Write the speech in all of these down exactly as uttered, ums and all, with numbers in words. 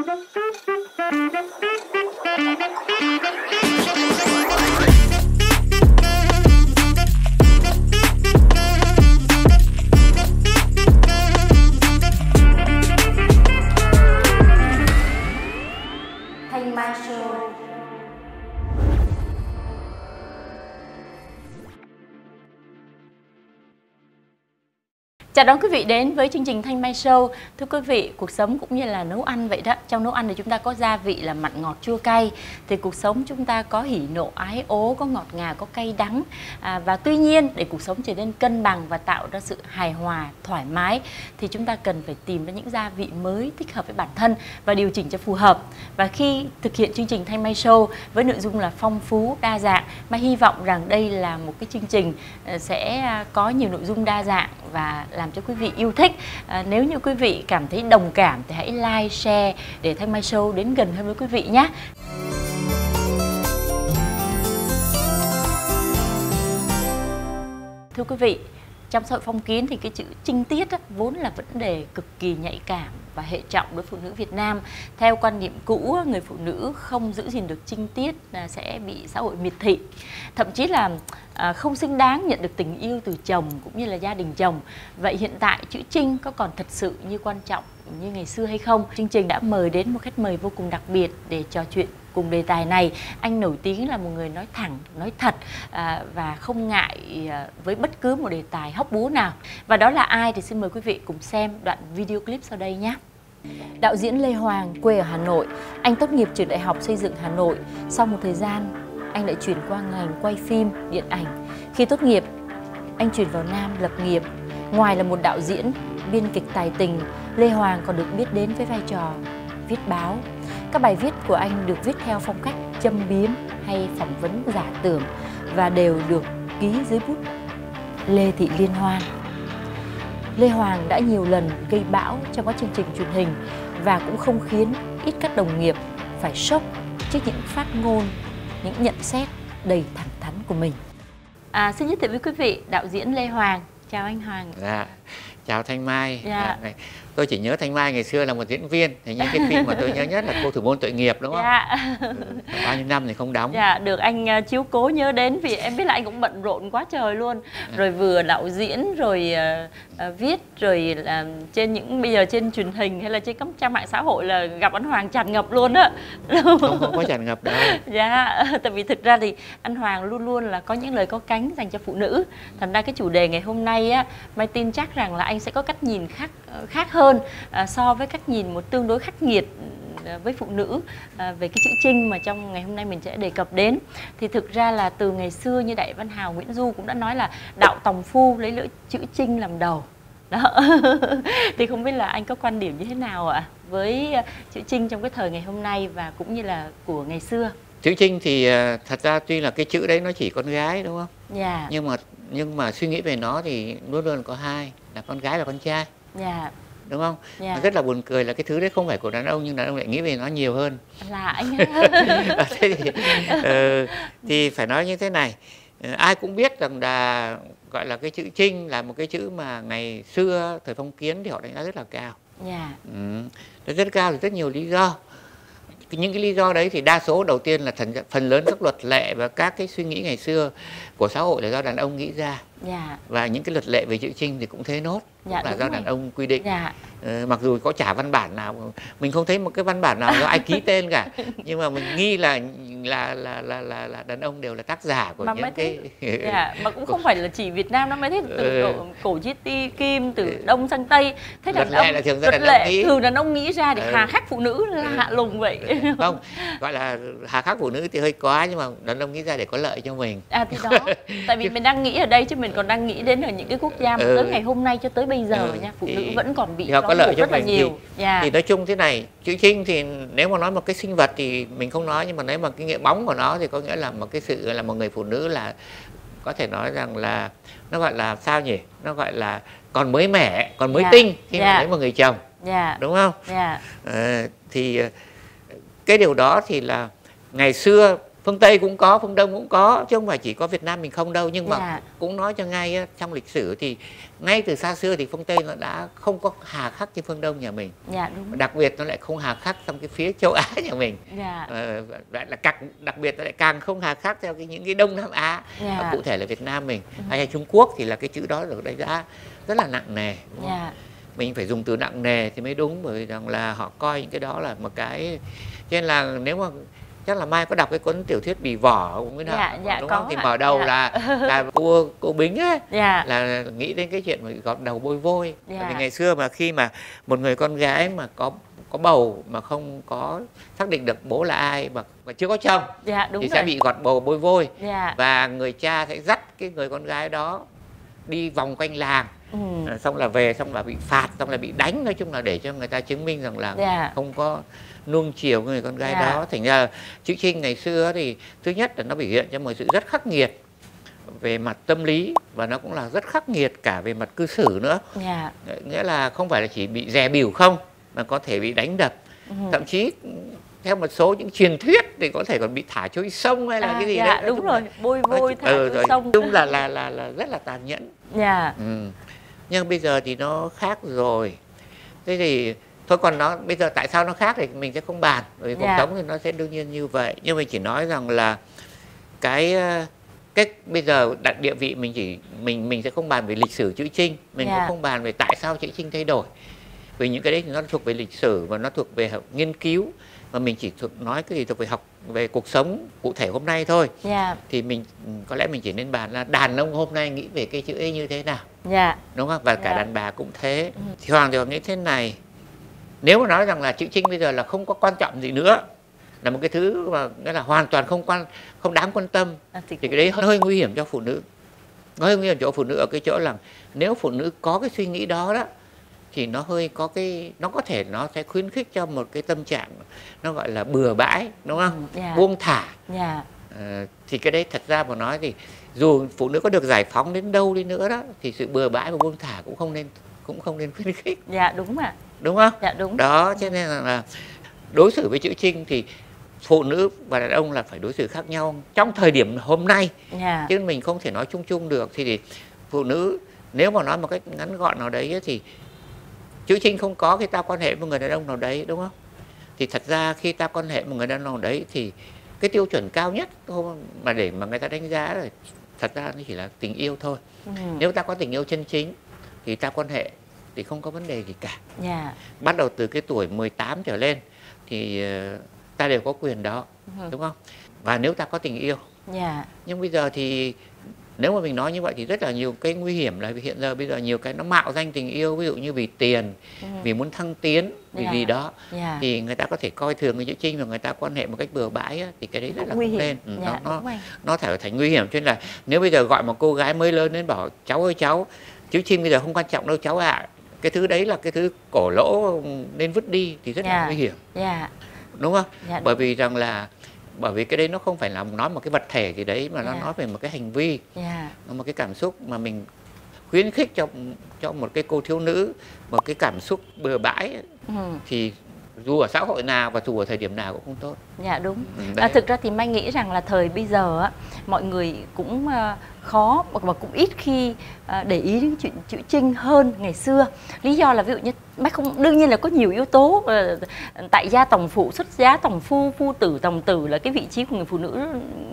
Thanh Mai Show. Chào đón quý vị đến với chương trình Thanh Mai Show. Thưa quý vị, cuộc sống cũng như là nấu ăn vậy đó. Trong nấu ăn thì chúng ta có gia vị là mặn ngọt chua cay. Thì cuộc sống chúng ta có hỉ nộ ái ố, có ngọt ngào, có cay đắng. à, Và tuy nhiên để cuộc sống trở nên cân bằng và tạo ra sự hài hòa, thoải mái, thì chúng ta cần phải tìm ra những gia vị mới thích hợp với bản thân và điều chỉnh cho phù hợp. Và khi thực hiện chương trình Thanh Mai Show với nội dung là phong phú, đa dạng, Mai hy vọng rằng đây là một cái chương trình sẽ có nhiều nội dung đa dạng và làm cho quý vị yêu thích. à, Nếu như quý vị cảm thấy đồng cảm thì hãy like, share để Thanh Mai Show đến gần hơn với quý vị nhé. Thưa quý vị, trong xã hội phong kiến thì cái chữ trinh tiết á, vốn là vấn đề cực kỳ nhạy cảm và hệ trọng đối với phụ nữ Việt Nam. Theo quan niệm cũ, người phụ nữ không giữ gìn được trinh tiết sẽ bị xã hội miệt thị, thậm chí là không xứng đáng nhận được tình yêu từ chồng cũng như là gia đình chồng. Vậy hiện tại chữ trinh có còn thật sự như quan trọng như ngày xưa hay không? Chương trình đã mời đến một khách mời vô cùng đặc biệt để trò chuyện cùng đề tài này. Anh nổi tiếng là một người nói thẳng, nói thật à, và không ngại à, với bất cứ một đề tài hóc búa nào. Và đó là ai thì xin mời quý vị cùng xem đoạn video clip sau đây nhé. Đạo diễn Lê Hoàng quê ở Hà Nội. Anh tốt nghiệp trường Đại học Xây dựng Hà Nội. Sau một thời gian, anh lại chuyển qua ngành quay phim, điện ảnh. Khi tốt nghiệp, anh chuyển vào Nam lập nghiệp. Ngoài là một đạo diễn, biên kịch tài tình, Lê Hoàng còn được biết đến với vai trò viết báo. Các bài viết của anh được viết theo phong cách châm biếm hay phỏng vấn giả tưởng và đều được ký dưới bút Lê Thị Liên Hoan. Lê Hoàng đã nhiều lần gây bão trong các chương trình truyền hình và cũng không khiến ít các đồng nghiệp phải sốc trước những phát ngôn, những nhận xét đầy thẳng thắn của mình. À, xin giới thiệu với quý vị đạo diễn Lê Hoàng. Chào anh Hoàng. Dạ, chào Thanh Mai. Dạ. Dạ, tôi chỉ nhớ Thanh Mai ngày xưa là một diễn viên, thì những cái phim mà tôi nhớ nhất là Cô Thủ Môn Tội Nghiệp, đúng không? Dạ. Ừ, bao nhiêu năm thì không đóng. Dạ, được anh uh, chiếu cố nhớ đến vì em biết là anh cũng bận rộn quá trời luôn. Dạ. Rồi vừa đạo diễn, rồi uh, uh, viết, rồi là uh, trên những bây giờ trên truyền hình hay là trên các trang mạng xã hội là gặp anh Hoàng tràn ngập luôn á. Không, không có tràn ngập đâu. Dạ, tại vì thực ra thì anh Hoàng luôn luôn là có những lời có cánh dành cho phụ nữ. Thành ra cái chủ đề ngày hôm nay á, Mai tin chắc rằng là anh sẽ có cách nhìn khác khác hơn à, so với cách nhìn một tương đối khắc nghiệt à, với phụ nữ à, về cái chữ trinh mà trong ngày hôm nay mình sẽ đề cập đến. Thì thực ra là từ ngày xưa như Đại Văn Hào Nguyễn Du cũng đã nói là đạo tòng phu lấy lưỡi chữ trinh làm đầu. Đó. Thì không biết là anh có quan điểm như thế nào ạ với chữ trinh trong cái thời ngày hôm nay và cũng như là của ngày xưa? Chữ trinh thì thật ra tuy là cái chữ đấy nó chỉ con gái, đúng không? Dạ. Nhưng mà nhưng mà suy nghĩ về nó thì luôn luôn có hai, là con gái và con trai. Dạ. Đúng không? Dạ. Rất là buồn cười là cái thứ đấy không phải của đàn ông nhưng đàn ông lại nghĩ về nó nhiều hơn. Là anh. Thế thì, uh, thì phải nói như thế này, uh, ai cũng biết rằng là gọi là cái chữ trinh là một cái chữ mà ngày xưa thời phong kiến thì họ đánh giá rất là cao. Dạ. Ừ. Rất cao thì rất nhiều lý do. Những cái lý do đấy thì đa số đầu tiên là phần, phần lớn các luật lệ và các cái suy nghĩ ngày xưa của xã hội là do đàn ông nghĩ ra. Dạ. Và những cái luật lệ về chữ trinh thì cũng thế nốt, dạ, cũng là do rồi. đàn ông quy định. Dạ. Ừ, mặc dù có chả văn bản nào, mình không thấy một cái văn bản nào do ai ký tên cả, nhưng mà mình nghi là là là là là, là đàn ông đều là tác giả của mà những cái thấy, dạ, mà cũng không phải là chỉ Việt Nam đâu, mới thấy từ ừ. cổ chí ti kim, từ đông sang tây, thế luật đàn lệ ông là thường do luật đàn lệ ông nghĩ. thường đàn ông nghĩ ra để ừ. hà khắc phụ nữ là ừ. hạ lùng vậy. Không, gọi là hà khắc phụ nữ thì hơi quá, nhưng mà đàn ông nghĩ ra để có lợi cho mình. À thì đó, tại vì mình đang nghĩ ở đây chứ mình còn đang nghĩ đến ở những cái quốc gia mà ừ. tới ngày hôm nay cho tới bây giờ ừ. nha, phụ thì, nữ vẫn còn bị họ có lợi cho rất là mình nhiều. Thì, yeah. thì nói chung thế này, chữ trinh thì nếu mà nói một cái sinh vật thì mình không nói, nhưng mà nếu mà cái nghĩa bóng của nó thì có nghĩa là một cái sự là một người phụ nữ là có thể nói rằng là nó gọi là sao nhỉ, nó gọi là còn mới mẻ, còn mới yeah. tinh khi yeah. mà lấy một người chồng, yeah. đúng không? yeah. à, thì cái điều đó thì là ngày xưa phương Tây cũng có, phương Đông cũng có, chứ không phải chỉ có Việt Nam mình không đâu. Nhưng mà Dạ. cũng nói cho ngay á, trong lịch sử thì ngay từ xa xưa thì phương Tây nó đã không có hà khắc như phương Đông nhà mình. Dạ đúng. Đặc biệt nó lại không hà khắc trong cái phía châu Á nhà mình. Dạ. Ờ, lại là càng, đặc biệt nó lại càng không hà khắc theo cái những cái Đông Nam Á. Dạ. Ờ, cụ thể là Việt Nam mình Ừ. hay là Trung Quốc thì là cái chữ đó được đánh giá rất là nặng nề. Dạ. Mình phải dùng từ nặng nề thì mới đúng, bởi vì rằng là họ coi những cái đó là một cái, cho nên là nếu mà chắc là Mai có đọc cái cuốn tiểu thuyết Bì Vỏ cũng nào, Dạ, dạ, đúng có không? Thì ạ. mở đầu Dạ. là là cô cô Bính ấy, Dạ. là nghĩ đến cái chuyện mà gọt đầu bôi vôi. Dạ. Bởi vì ngày xưa mà khi mà một người con gái mà có có bầu mà không có xác định được bố là ai mà, mà chưa có chồng, Dạ đúng thì rồi. sẽ bị gọt bầu bôi vôi. Dạ. Và người cha sẽ dắt cái người con gái đó đi vòng quanh làng. Ừ. À, xong là về, xong là bị phạt, xong là bị đánh, nói chung là để cho người ta chứng minh rằng là Dạ. không có nuông chiều người con gái Dạ. đó. Thành ra chữ Trinh ngày xưa thì thứ nhất là nó biểu hiện cho một sự rất khắc nghiệt về mặt tâm lý, và nó cũng là rất khắc nghiệt cả về mặt cư xử nữa. Dạ. Nghĩa là không phải là chỉ bị dè bỉu không, mà có thể bị đánh đập. Ừ. Thậm chí theo một số những truyền thuyết thì có thể còn bị thả trôi sông hay là À, cái gì dạ, đấy. đúng rồi, bôi vôi thả ừ, trôi sông. Chung là, là là là rất là tàn nhẫn. Dạ. Ừ. Nhưng bây giờ thì nó khác rồi. Thế thì thôi, còn nó bây giờ tại sao nó khác thì mình sẽ không bàn, bởi vì cuộc Dạ. sống thì nó sẽ đương nhiên như vậy. Nhưng mình chỉ nói rằng là cái cái bây giờ đặt địa vị mình chỉ mình mình sẽ không bàn về lịch sử chữ Trinh, mình Dạ. cũng không bàn về tại sao chữ Trinh thay đổi. Vì những cái đấy thì nó thuộc về lịch sử và nó thuộc về học nghiên cứu, mà mình chỉ thuộc nói cái gì thuộc về học về cuộc sống cụ thể hôm nay thôi. Dạ. Thì mình có lẽ mình chỉ nên bàn là đàn ông hôm nay nghĩ về cái chữ ấy như thế nào. Dạ. Đúng không? Và cả Dạ. đàn bà cũng thế. Ừ. Thì Hoàng thì Hoàng nghĩ thế này, nếu mà nói rằng là chữ Trinh bây giờ là không có quan trọng gì nữa, là một cái thứ mà nghĩa là hoàn toàn không quan không đáng quan tâm, À, thì thì cái đấy hơi nguy hiểm cho phụ nữ. Nó hơi nguy hiểm cho phụ nữ ở cái chỗ là nếu phụ nữ có cái suy nghĩ đó đó, thì nó hơi có cái, nó có thể nó sẽ khuyến khích cho một cái tâm trạng nó gọi là bừa bãi, đúng không? Dạ. Buông thả. Dạ. Ờ, thì cái đấy thật ra mà nói thì dù phụ nữ có được giải phóng đến đâu đi nữa đó, thì sự bừa bãi và buông thả cũng không nên cũng không nên khuyến khích. Dạ đúng ạ. Đúng không? Dạ đúng. Đó, cho nên là, là đối xử với chữ Trinh thì phụ nữ và đàn ông là phải đối xử khác nhau trong thời điểm hôm nay. Dạ. Chứ mình không thể nói chung chung được. Thì, thì phụ nữ nếu mà nói một cách ngắn gọn nào đấy thì chữ Trinh không có khi ta quan hệ với một người đàn ông nào đấy, đúng không? Thì thật ra khi ta quan hệ với một người đàn ông nào đấy thì cái tiêu chuẩn cao nhất thôi mà để mà người ta đánh giá rồi, thật ra nó chỉ là tình yêu thôi. Ừ. Nếu ta có tình yêu chân chính thì ta quan hệ thì không có vấn đề gì cả. Dạ. Bắt đầu từ cái tuổi mười tám trở lên thì uh, ta đều có quyền đó, Ừ. đúng không? Và nếu ta có tình yêu. Dạ. Nhưng bây giờ thì nếu mà mình nói như vậy thì rất là nhiều cái nguy hiểm, là hiện giờ bây giờ nhiều cái nó mạo danh tình yêu, ví dụ như vì tiền, Ừ. vì muốn thăng tiến, vì Dạ. gì đó, Dạ. thì người ta có thể coi thường người chữ Trinh và người ta quan hệ một cách bừa bãi á, thì cái đấy rất Cũng là nguy không hiểm. nên. Ừ, Dạ, nó đúng nó rồi. nó thể thành nguy hiểm. Cho nên là nếu bây giờ gọi một cô gái mới lớn đến bảo cháu ơi cháu, chữ Trinh bây giờ không quan trọng đâu cháu ạ, à. Cái thứ đấy là cái thứ cổ lỗ nên vứt đi thì rất Dạ. là nguy hiểm. Dạ. Đúng không? Dạ, Bởi vì rằng là bởi vì cái đấy nó không phải là nói một cái vật thể gì đấy, mà nó Dạ. nói về một cái hành vi, Dạ. nó một cái cảm xúc mà mình khuyến khích cho cho một cái cô thiếu nữ một cái cảm xúc bừa bãi, Ừ. thì dù ở xã hội nào và dù ở thời điểm nào cũng không tốt. Dạ đúng. Ừ, À, đấy. thực ra thì Mai nghĩ rằng là thời bây giờ á, mọi người cũng uh, khó và cũng ít khi uh, để ý đến chuyện chữ Trinh hơn ngày xưa. Lý do là ví dụ như Mai không, đương nhiên là có nhiều yếu tố, uh, tại gia tòng phụ, xuất giá tòng phu, phu tử tòng tử, là cái vị trí của người phụ nữ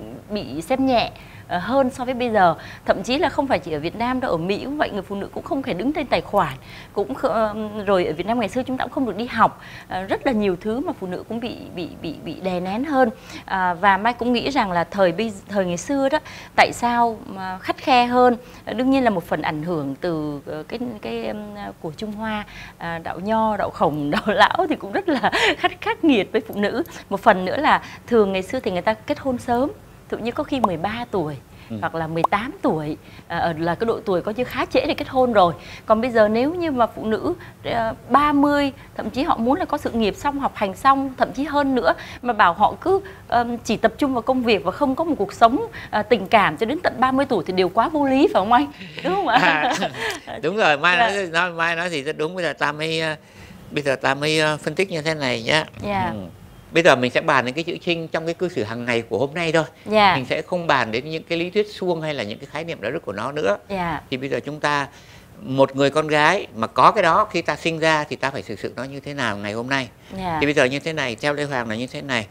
bị xem nhẹ hơn so với bây giờ. Thậm chí là không phải chỉ ở Việt Nam đâu, ở Mỹ cũng vậy, người phụ nữ cũng không thể đứng tên tài khoản, cũng rồi ở Việt Nam ngày xưa chúng ta cũng không được đi học, rất là nhiều thứ mà phụ nữ cũng bị bị bị bị đè nén hơn. À, và Mai cũng nghĩ rằng là thời bây thời ngày xưa đó, tại sao mà khắt khe hơn, đương nhiên là một phần ảnh hưởng từ cái cái của Trung Hoa, à, đạo Nho, đạo Khổng, đạo Lão thì cũng rất là khắt khắc nghiệt với phụ nữ. Một phần nữa là thường ngày xưa thì người ta kết hôn sớm, tự nhiên có khi mười ba tuổi, ừ. hoặc là mười tám tuổi, à, là cái độ tuổi coi như khá trễ để kết hôn rồi. Còn bây giờ nếu như mà phụ nữ à, ba mươi, thậm chí họ muốn là có sự nghiệp xong, học hành xong, thậm chí hơn nữa, mà bảo họ cứ um, chỉ tập trung vào công việc và không có một cuộc sống uh, tình cảm cho đến tận ba mươi tuổi thì đều quá vô lý, phải không anh? Đúng không ạ? À, đúng rồi, Mai nói, nói Mai nói thì rất đúng. Bây giờ ta mới bây giờ ta mới phân tích như thế này nhá. Yeah. Ừ. bây giờ mình sẽ bàn đến cái chữ trinh trong cái cư xử hàng ngày của hôm nay thôi. Yeah. Mình sẽ không bàn đến những cái lý thuyết suông hay là những cái khái niệm đạo đức của nó nữa. Yeah. Thì bây giờ chúng ta, một người con gái mà có cái đó khi ta sinh ra thì ta phải xử sự nó như thế nào ngày hôm nay. Yeah. Thì bây giờ như thế này, theo Lê Hoàng là như thế này.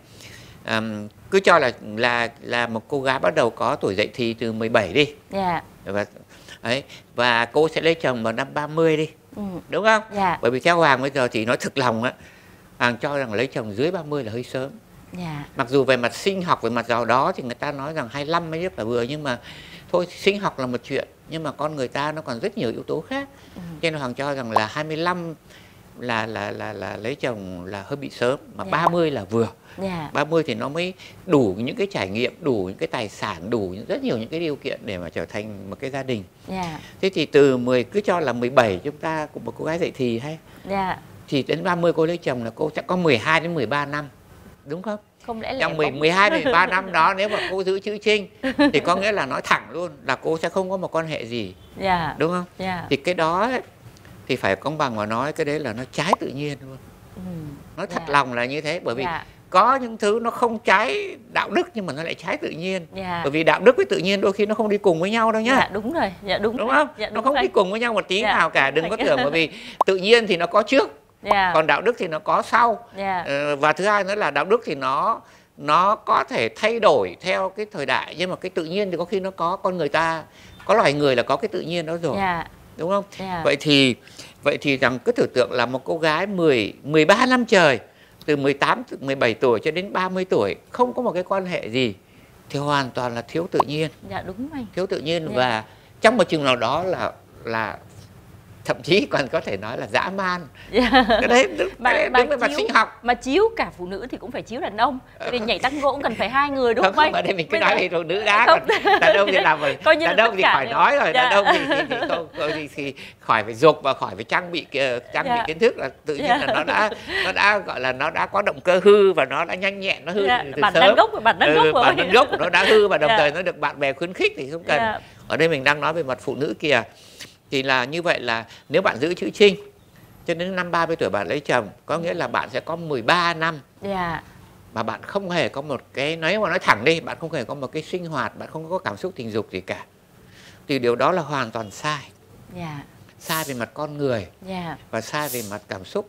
Um, cứ cho là là là một cô gái bắt đầu có tuổi dậy thì từ mười bảy đi. Yeah. Và ấy, và cô sẽ lấy chồng vào năm ba mươi đi. Ừ. Đúng không? Yeah. Bởi vì theo Hoàng bây giờ thì nói thực lòng á, Hoàng cho rằng lấy chồng dưới ba mươi là hơi sớm. Yeah. Mặc dù về mặt sinh học, về mặt giàu đó thì người ta nói rằng hai mươi lăm mới rất là vừa, nhưng mà thôi, sinh học là một chuyện, nhưng mà con người ta nó còn rất nhiều yếu tố khác. Ừ. Cho nên Hoàng cho rằng là hai mươi lăm là là là là lấy chồng là hơi bị sớm, mà yeah. ba mươi là vừa. Yeah. ba mươi thì nó mới đủ những cái trải nghiệm, đủ những cái tài sản, đủ rất nhiều những cái điều kiện để mà trở thành một cái gia đình. Yeah. Thế thì từ mười, cứ cho là mười bảy chúng ta cũng một cô gái dậy thì hay. Yeah. Thì đến ba mươi cô lấy chồng là cô sẽ có mười hai đến mười ba năm. Đúng không? Không lẽ trong mười hai đến mười ba năm đó, nếu mà cô giữ chữ trinh thì có nghĩa là nói thẳng luôn là cô sẽ không có một quan hệ gì. Yeah. Đúng không? Yeah. Thì cái đó ấy, thì phải công bằng mà nói cái đấy là nó trái tự nhiên luôn. Ừ. Nói thật yeah. lòng là như thế, bởi vì yeah. có những thứ nó không trái đạo đức nhưng mà nó lại trái tự nhiên. Yeah. Bởi vì đạo đức với tự nhiên đôi khi nó không đi cùng với nhau đâu nhá. Dạ đúng rồi, dạ đúng. Đúng không? Dạ, đúng nó không rồi. đi cùng với nhau một tí dạ, nào cả, đừng có tưởng bởi vì tự nhiên thì nó có trước. Yeah. Còn đạo đức thì nó có sau. Yeah. ờ, Và thứ hai nữa là đạo đức thì nó nó có thể thay đổi theo cái thời đại, nhưng mà cái tự nhiên thì có khi nó có, con người ta có loài người là có cái tự nhiên đó rồi. Yeah. Đúng không? Yeah. Vậy thì vậy thì rằng cứ tưởng tượng là một cô gái mười, mười ba năm trời, từ mười tám, mười bảy tuổi cho đến ba mươi tuổi không có một cái quan hệ gì thì hoàn toàn là thiếu tự nhiên. Dạ đúng rồi. Thiếu tự nhiên. Yeah. Và trong một chừng nào đó là là thậm chí còn có thể nói là dã man. Yeah. Cái đấy đứng, bà, cái bà đứng về mặt sinh học. Mà chiếu cả phụ nữ thì cũng phải chiếu đàn ông. Vì nhảy tango cũng cần phải hai người đúng không? Không, ở đây mình cứ nói về phụ nữ đã, còn đàn ông thì làm rồi. Đàn ông thì khỏi nói rồi, đàn ông thì, thì, thì, không, thì, thì khỏi phải dục và khỏi phải trang bị trang bị kiến thức, là tự nhiên là nó đã nó đã gọi là nó đã có động cơ hư và nó đã nhanh nhẹn, nó hư từ bản sớm. Bản gốc bản năng gốc rồi. Bản năng gốc của nó đã hư và đồng thời nó được bạn bè khuyến khích thì không cần. Ở đây mình đang nói về mặt phụ nữ kìa. Thì là như vậy là nếu bạn giữ chữ trinh cho đến năm ba mươi tuổi bạn lấy chồng, có nghĩa là bạn sẽ có mười ba năm yeah. mà bạn không hề có một cái, nói mà nói thẳng đi, bạn không hề có một cái sinh hoạt, bạn không có cảm xúc tình dục gì cả. Thì điều đó là hoàn toàn sai. Yeah. Sai về mặt con người yeah. và sai về mặt cảm xúc.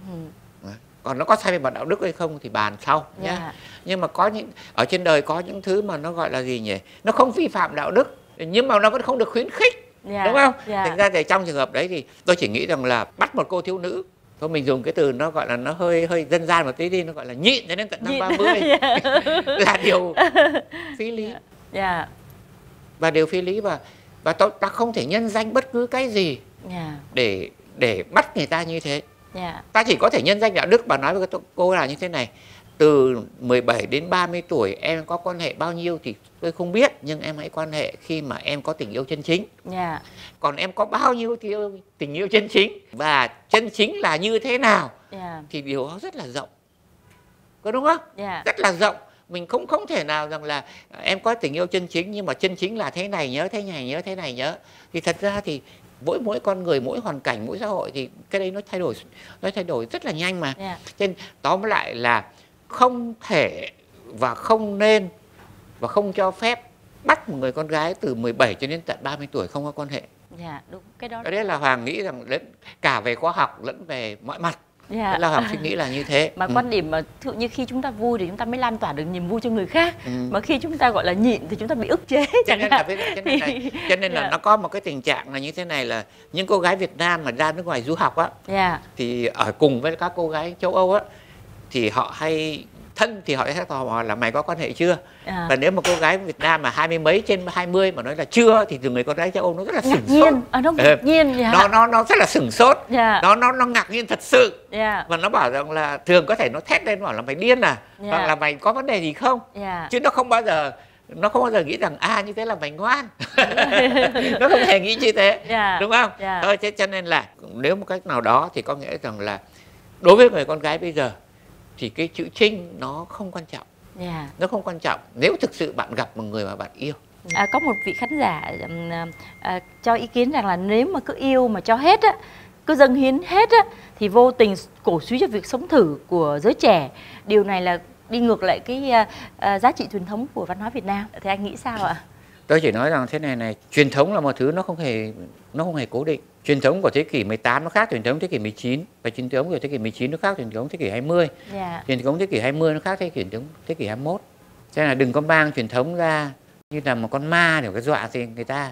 Ừ. Còn nó có sai về mặt đạo đức hay không thì bàn sau nhé. Yeah. Nhưng mà có những, ở trên đời có những thứ mà nó gọi là gì nhỉ? Nó không vi phạm đạo đức nhưng mà nó vẫn không được khuyến khích. Yeah, đúng không? Yeah. Thành ra thì trong trường hợp đấy thì tôi chỉ nghĩ rằng là bắt một cô thiếu nữ, thôi mình dùng cái từ nó gọi là nó hơi hơi dân gian một tí đi, nó gọi là nhịn cho đến tận năm ba mươi yeah. là điều phi lý. Yeah. Và điều phi lý, và và ta, ta không thể nhân danh bất cứ cái gì yeah. để để bắt người ta như thế. Yeah. Ta chỉ có thể nhân danh đạo đức. Bà nói với cô là như thế này: từ mười bảy đến ba mươi tuổi em có quan hệ bao nhiêu thì tôi không biết, nhưng em hãy quan hệ khi mà em có tình yêu chân chính. Yeah. Còn em có bao nhiêu tình yêu chân chính và chân chính là như thế nào yeah. thì điều đó rất là rộng, có đúng không? Yeah. Rất là rộng. Mình không không thể nào rằng là em có tình yêu chân chính nhưng mà chân chính là thế này nhớ, thế này nhớ, thế này nhớ. Thì thật ra thì mỗi mỗi con người, mỗi hoàn cảnh, mỗi xã hội thì cái đấy nó thay đổi, nó thay đổi rất là nhanh mà. Yeah. Cho nên tóm lại là không thể và không nên và không cho phép bắt một người con gái từ mười bảy cho đến tận ba mươi tuổi không có quan hệ. Dạ, đúng. Cái đó, cái đấy là Hoàng nghĩ rằng cả về khoa học lẫn về mọi mặt. Dạ. Đấy là Hoàng suy nghĩ là như thế. Mà ừ. quan điểm mà thử như khi chúng ta vui thì chúng ta mới lan tỏa được niềm vui cho người khác. Ừ. Mà khi chúng ta gọi là nhịn thì chúng ta bị ức chế. Cho nên là, cho nên là, cho nên là yeah. nó có một cái tình trạng là như thế này, là những cô gái Việt Nam mà ra nước ngoài du học á, yeah. thì ở cùng với các cô gái châu Âu á, thì họ hay thân thì họ sẽ tò mò là mày có quan hệ chưa. À. Và nếu mà cô gái Việt Nam mà hai mươi mấy trên hai mươi mà nói là chưa thì từ người con gái châu Âu nó rất là sửng sốt. À, nó ngạc nhiên. Yeah. Nó nó nó rất là sửng sốt. Yeah. Nó nó nó ngạc nhiên thật sự. Yeah. Và nó bảo rằng là thường có thể nó thét lên bảo là mày điên à, yeah. hoặc là mày có vấn đề gì không. Yeah. Chứ nó không bao giờ nó không bao giờ nghĩ rằng à như thế là mày ngoan. Nó không hề nghĩ như thế. Yeah. Đúng không? Yeah. Thôi, cho nên là nếu một cách nào đó thì có nghĩa rằng là đối với người con gái bây giờ thì cái chữ trinh nó không quan trọng. Yeah. Nó không quan trọng nếu thực sự bạn gặp một người mà bạn yêu. À, có một vị khán giả à, cho ý kiến rằng là nếu mà cứ yêu mà cho hết á cứ dâng hiến hết á, thì vô tình cổ suý cho việc sống thử của giới trẻ. Điều này là đi ngược lại cái uh, uh, giá trị truyền thống của văn hóa Việt Nam. Thì anh nghĩ sao ạ? Tôi chỉ nói rằng thế này này, truyền thống là một thứ nó không hề nó không hề cố định. Truyền thống của thế kỷ mười tám nó khác truyền thống thế kỷ mười chín, và truyền thống của thế kỷ mười chín nó khác truyền thống thế kỷ hai mươi. Yeah. Truyền thống thế kỷ hai mươi nó khác thế kỷ thế kỷ hai mươi mốt. Cho nên là đừng có mang truyền thống ra như là một con ma để cái dọa gì người ta.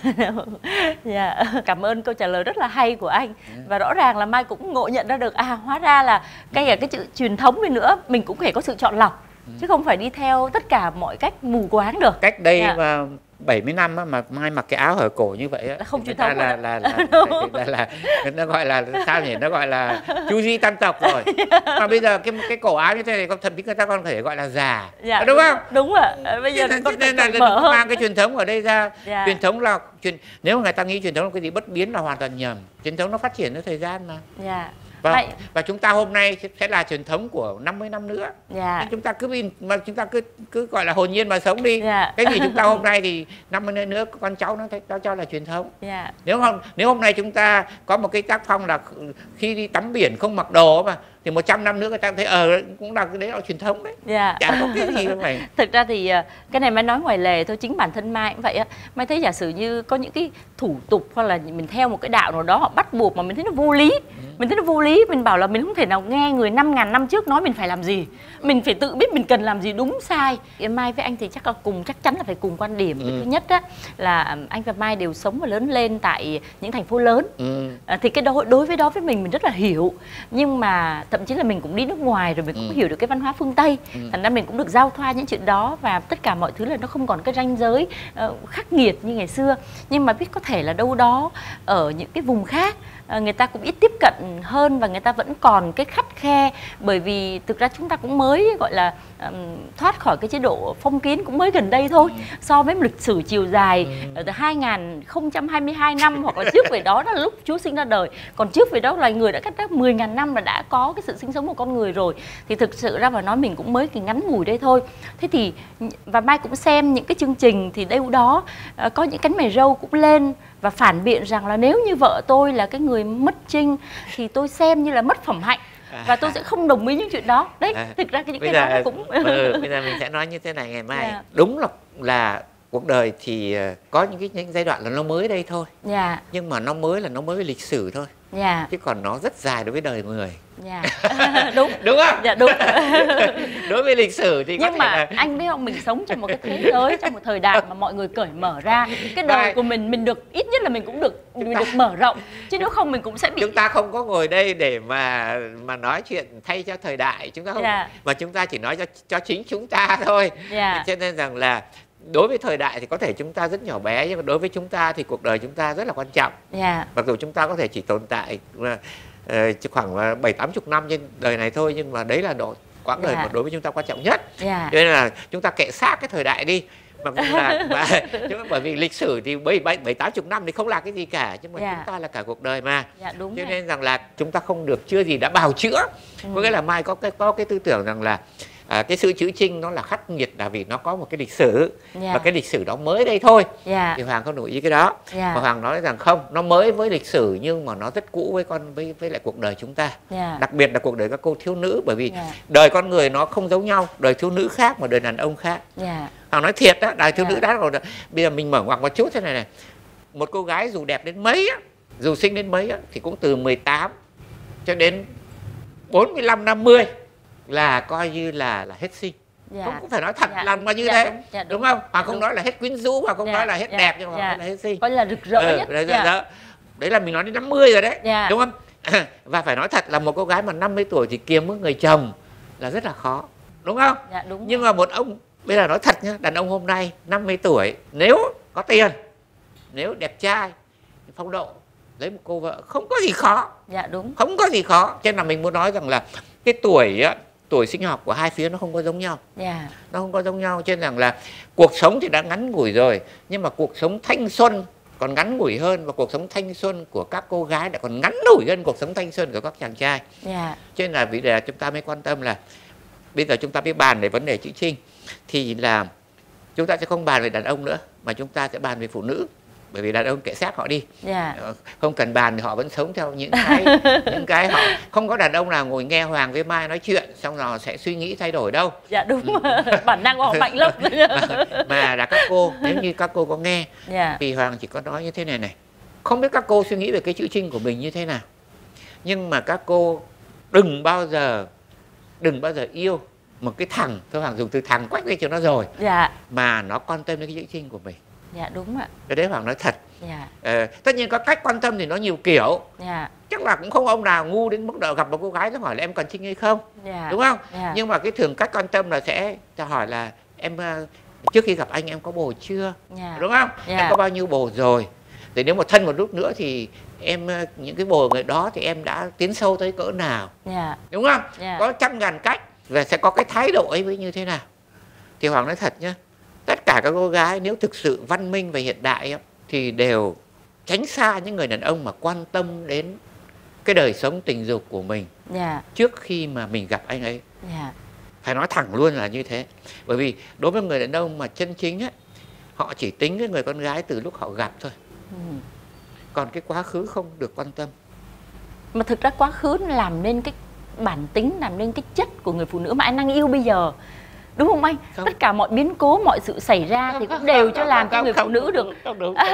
Yeah. Cảm ơn câu trả lời rất là hay của anh. Yeah. Và rõ ràng là Mai cũng ngộ nhận ra được, à hóa ra là cái cả cái chữ truyền thống này nữa mình cũng phải có sự chọn lọc, ừ. chứ không phải đi theo tất cả mọi cách mù quáng được. Cách đây yeah. mà bảy mươi năm á, mà Mai mặc cái áo hở cổ như vậy á, là không truyền thống là là là, là, là, là, là nó gọi là sao nhỉ, nó gọi là chu di tam tộc rồi. Mà bây giờ cái cái cổ áo như thế này thậm chí người ta còn thể gọi là già, dạ, đúng, đúng không? Đúng rồi. Bây giờ con nên là mở hơn. Mang cái truyền thống ở đây ra. Dạ. Truyền thống là truyền, nếu mà người ta nghĩ truyền thống là cái gì bất biến là hoàn toàn nhầm. Truyền thống nó phát triển theo thời gian mà. Dạ. Và, và chúng ta hôm nay sẽ là truyền thống của năm mươi năm nữa. Yeah. Nên chúng ta cứ mà chúng ta cứ cứ gọi là hồn nhiên mà sống đi. Yeah. Cái gì chúng ta hôm nay thì năm mươi năm nữa con cháu nó nó cho là truyền thống. Yeah. Nếu không nếu hôm nay chúng ta có một cái tác phong là khi đi tắm biển không mặc đồ mà, thì một trăm năm nữa người ta thấy ờ cũng là cái đấy là truyền thống đấy. Yeah. Chả có cái gì đâu phải. Thực ra thì cái này Mai nói ngoài lề thôi, chính bản thân Mai cũng vậy á. Mai thấy giả sử như có những cái thủ tục hoặc là mình theo một cái đạo nào đó họ bắt buộc mà mình thấy nó vô lý. Ừ. Mình thấy nó vô lý, mình bảo là mình không thể nào nghe người năm ngàn năm trước nói mình phải làm gì. Mình phải tự biết mình cần làm gì đúng sai. Mai với anh thì chắc là cùng chắc chắn là phải cùng quan điểm. Ừ. Thứ nhất á là anh và Mai đều sống và lớn lên tại những thành phố lớn. Ừ. À, thì cái đó đối với đó với mình mình rất là hiểu. Nhưng mà thậm chí là mình cũng đi nước ngoài rồi mình cũng ừ. hiểu được cái văn hóa phương Tây. Ừ. Thành ra mình cũng được giao thoa những chuyện đó, và tất cả mọi thứ là nó không còn cái ranh giới uh, khắc nghiệt như ngày xưa. Nhưng mà biết có thể là đâu đó ở những cái vùng khác uh, người ta cũng ít tiếp cận hơn và người ta vẫn còn cái khắt khe, bởi vì thực ra chúng ta cũng mới gọi là um, thoát khỏi cái chế độ phong kiến cũng mới gần đây thôi. Ừ. So với một lịch sử chiều dài ừ. từ hai nghìn không trăm hai mươi hai năm hoặc là trước về đó là lúc Chúa sinh ra đời, còn trước về đó loài người đã cách đó mười nghìn năm là đã có cái sự sinh sống của con người rồi. Thì thực sự ra mà nói mình cũng mới cái ngắn ngủi đây thôi. Thế thì và Mai cũng xem những cái chương trình thì đâu đó uh, có những cánh mày râu cũng lên và phản biện rằng là nếu như vợ tôi là cái người mất trinh thì tôi xem như là mất phẩm hạnh và tôi sẽ không đồng ý những chuyện đó. Đấy, à, thực ra cái những cái giờ, đó cũng ừ, bây giờ mình sẽ nói như thế này ngày mai. Yeah. Đúng là là cuộc đời thì có những cái những giai đoạn là nó mới đây thôi. Yeah. Nhưng mà nó mới là nó mới với lịch sử thôi. Yeah. Chứ còn nó rất dài đối với đời người. Yeah. Đúng. Đúng không? Dạ đúng. Đối với lịch sử thì nhưng có mà thể là... anh biết không, mình sống trong một cái thế giới, trong một thời đại mà mọi người cởi mở ra, cái đời của mình mình được ít nhất là mình cũng được mình ta... được mở rộng, chứ nếu không mình cũng sẽ bị. Chúng ta không có ngồi đây để mà mà nói chuyện thay cho thời đại, chúng ta không, yeah. mà chúng ta chỉ nói cho cho chính chúng ta thôi. Yeah. Cho nên rằng là đối với thời đại thì có thể chúng ta rất nhỏ bé, nhưng mà đối với chúng ta thì cuộc đời chúng ta rất là quan trọng. Yeah. Mặc dù chúng ta có thể chỉ tồn tại uh, khoảng bảy tám chục năm trên đời này thôi, nhưng mà đấy là độ quãng đời yeah. mà đối với chúng ta quan trọng nhất. Yeah. Cho nên là chúng ta kệ sát cái thời đại đi. Mặc dù là mà, bởi vì lịch sử thì bảy bảy tám chục năm thì không là cái gì cả, nhưng mà yeah. chúng ta là cả cuộc đời mà. Yeah, đúng. Cho nên rằng là chúng ta không được chưa gì đã bào chữa. Ừ. Có nghĩa là Mai có cái có cái tư tưởng rằng là À, cái sự chữ Trinh nó là khắc nghiệt là vì nó có một cái lịch sử. Yeah. Và cái lịch sử đó mới đây thôi. Yeah. Thì Hoàng không đồng ý cái đó. Yeah. Mà Hoàng nói rằng không, nó mới với lịch sử nhưng mà nó rất cũ với con với với lại cuộc đời chúng ta. Yeah. Đặc biệt là cuộc đời các cô thiếu nữ, bởi vì yeah. đời con người nó không giống nhau, đời thiếu nữ khác mà đời đàn ông khác. Yeah. Hoàng nói thiệt đó, đời thiếu yeah. nữ đã rồi. Bây giờ mình mở ngoặc một chút thế này này. Một cô gái dù đẹp đến mấy á, dù xinh đến mấy á, thì cũng từ mười tám cho đến bốn mươi lăm năm mươi là coi như là là hết sinh. Dạ. Không, cũng phải nói thật dạ. là như dạ, thế đúng, dạ, đúng, đúng không? Mà không đúng. nói là hết quyến rũ, mà không dạ, nói là hết dạ, đẹp, nhưng mà dạ. là hết sinh. Coi là rực rỡ ừ, nhất. Đấy, dạ. Dạ. Đấy là mình nói đến năm mươi rồi đấy, dạ. đúng không? Và phải nói thật là một cô gái mà năm mươi tuổi thì kiếm một người chồng là rất là khó, đúng không? Dạ, đúng. Nhưng mà một ông, bây giờ nói thật nhá, đàn ông hôm nay năm mươi tuổi nếu có tiền, nếu đẹp trai, phong độ, lấy một cô vợ không có gì khó. Dạ đúng. Không có gì khó. Cho nên là mình muốn nói rằng là cái tuổi á, tuổi sinh học của hai phía nó không có giống nhau. Yeah. Nó không có giống nhau, cho nên rằng là cuộc sống thì đã ngắn ngủi rồi, nhưng mà cuộc sống thanh xuân còn ngắn ngủi hơn, và cuộc sống thanh xuân của các cô gái đã còn ngắn ngủi hơn cuộc sống thanh xuân của các chàng trai. Yeah. Cho nên là vì là chúng ta mới quan tâm là bây giờ chúng ta biết bàn về vấn đề chữ Trinh thì là chúng ta sẽ không bàn về đàn ông nữa, mà chúng ta sẽ bàn về phụ nữ. bởi vì đàn ông kệ xác họ đi. Yeah. Không cần bàn thì họ vẫn sống theo những cái những cái họ không có đàn ông nào ngồi nghe Hoàng với Mai nói chuyện xong rồi sẽ suy nghĩ thay đổi đâu. Dạ đúng. Ừ. Bản năng của họ mạnh lắm. mà, mà là các cô, nếu như các cô có nghe, yeah. thì Hoàng chỉ có nói như thế này này, không biết các cô suy nghĩ về cái chữ Trinh của mình như thế nào, nhưng mà các cô đừng bao giờ đừng bao giờ yêu một cái thằng, tôi Hoàng dùng từ thằng quách đi cho nó rồi, dạ. mà nó quan tâm đến cái chữ Trinh của mình. Dạ đúng ạ. Cái đấy Hoàng nói thật. Dạ. Ờ, tất nhiên có cách quan tâm thì nó nhiều kiểu. Dạ. Chắc là cũng không ông nào ngu đến mức độ gặp một cô gái nó hỏi là em còn Trinh hay không. Dạ. Đúng không? Dạ. Nhưng mà cái thường cách quan tâm là sẽ cho hỏi là em trước khi gặp anh em có bồ chưa. Dạ. Đúng không? Dạ. Em có bao nhiêu bồ rồi. Thì nếu mà thân một lúc nữa thì em những cái bồ người đó thì em đã tiến sâu tới cỡ nào. Dạ. Đúng không? Dạ. Có trăm ngàn cách. Và sẽ có cái thái độ ấy với như thế nào. Thì Hoàng nói thật nhá, tất cả các cô gái nếu thực sự văn minh và hiện đại ấy, thì đều tránh xa những người đàn ông mà quan tâm đến cái đời sống tình dục của mình. Yeah. Trước khi mà mình gặp anh ấy. Yeah. Phải nói thẳng luôn là như thế. Bởi vì đối với người đàn ông mà chân chính ấy, họ chỉ tính cái người con gái từ lúc họ gặp thôi. Ừ. Còn cái quá khứ không được quan tâm. Mà thực ra quá khứ nó làm nên cái bản tính, làm nên cái chất của người phụ nữ mà anh đang yêu bây giờ. Đúng không anh? Không. Tất cả mọi biến cố, mọi sự xảy ra không, thì cũng đều không, cho làm cho người không, phụ nữ được. Không, không đúng.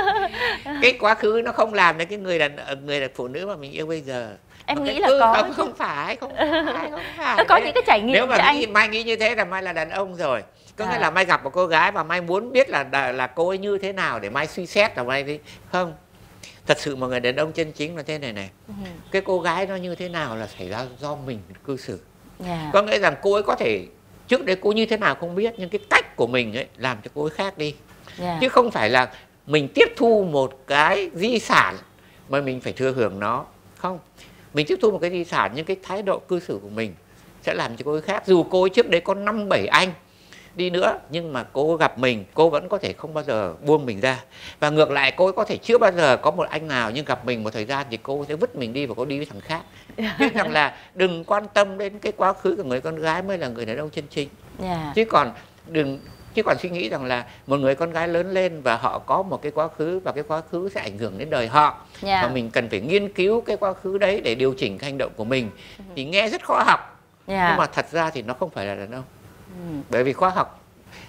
Cái quá khứ nó không làm nên cái người đàn người đàn phụ nữ mà mình yêu bây giờ. Em mà nghĩ là cứ, có. Không, không phải, không phải, không phải. Nó có những cái trải nghiệm. Nếu mà nghĩ, anh... Mai nghĩ như thế là Mai là đàn ông rồi. Có nghĩa à. là Mai gặp một cô gái và Mai muốn biết là là, là cô ấy như thế nào để Mai suy xét là Mai đi. Không. Thật sự một người đàn ông chân chính là thế này này. Ừ. Cái cô gái nó như thế nào là xảy ra do mình cư xử. Yeah. Có nghĩa rằng cô ấy có thể trước đấy cô như thế nào không biết, nhưng cái cách của mình ấy làm cho cô ấy khác đi. Yeah. Chứ không phải là mình tiếp thu một cái di sản mà mình phải thừa hưởng nó. Không. Mình tiếp thu một cái di sản, nhưng cái thái độ cư xử của mình sẽ làm cho cô ấy khác. Dù cô ấy trước đấy có năm bảy anh đi nữa, nhưng mà cô gặp mình, cô vẫn có thể không bao giờ buông mình ra. Và ngược lại, cô ấy có thể chưa bao giờ có một anh nào, nhưng gặp mình một thời gian thì cô sẽ vứt mình đi và cô đi với thằng khác. Nên rằng là đừng quan tâm đến cái quá khứ của người con gái mới là người đàn ông chân chính. Yeah. Chứ còn đừng chứ còn suy nghĩ rằng là một người con gái lớn lên và họ có một cái quá khứ, và cái quá khứ sẽ ảnh hưởng đến đời họ. Yeah. Và mình cần phải nghiên cứu cái quá khứ đấy để điều chỉnh hành động của mình. Uh-huh. Thì nghe rất khoa học. Yeah. Nhưng mà thật ra thì nó không phải là đàn ông. Ừ. Bởi vì khoa học